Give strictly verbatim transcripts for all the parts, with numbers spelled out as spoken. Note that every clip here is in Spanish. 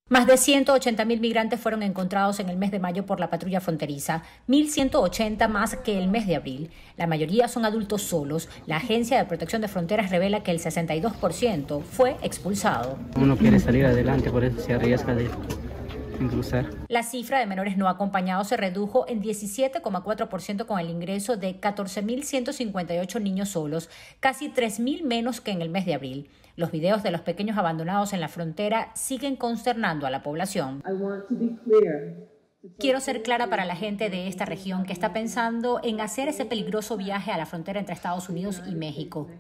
Más de ciento ochenta mil migrantes fueron encontrados en el mes de mayo por la patrulla fronteriza, mil ciento ochenta más que el mes de abril. La mayoría son adultos solos. La Agencia de Protección de Fronteras revela que el sesenta y dos por ciento fue expulsado. Uno quiere salir adelante, por eso se arriesga de cruzar. La cifra de menores no acompañados se redujo en diecisiete coma cuatro por ciento con el ingreso de catorce mil ciento cincuenta y ocho niños solos, casi tres mil menos que en el mes de abril. Los videos de los pequeños abandonados en la frontera siguen consternando a la población. Quiero ser clara para la gente de esta región que está pensando en hacer ese peligroso viaje a la frontera entre Estados Unidos y México.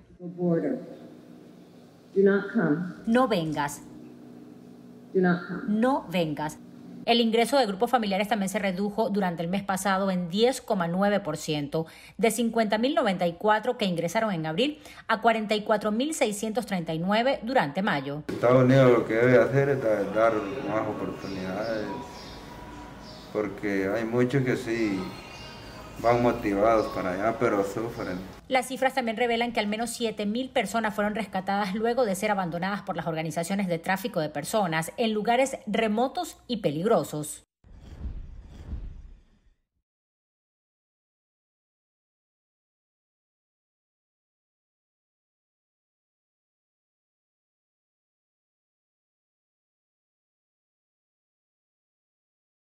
No vengas. No vengas. El ingreso de grupos familiares también se redujo durante el mes pasado en diez coma nueve por ciento, de cincuenta mil noventa y cuatro que ingresaron en abril a cuarenta y cuatro mil seiscientos treinta y nueve durante mayo. Estados Unidos lo que debe hacer es dar más oportunidades, porque hay muchos que sí van motivados para allá, pero sufren. Las cifras también revelan que al menos siete mil personas fueron rescatadas luego de ser abandonadas por las organizaciones de tráfico de personas en lugares remotos y peligrosos.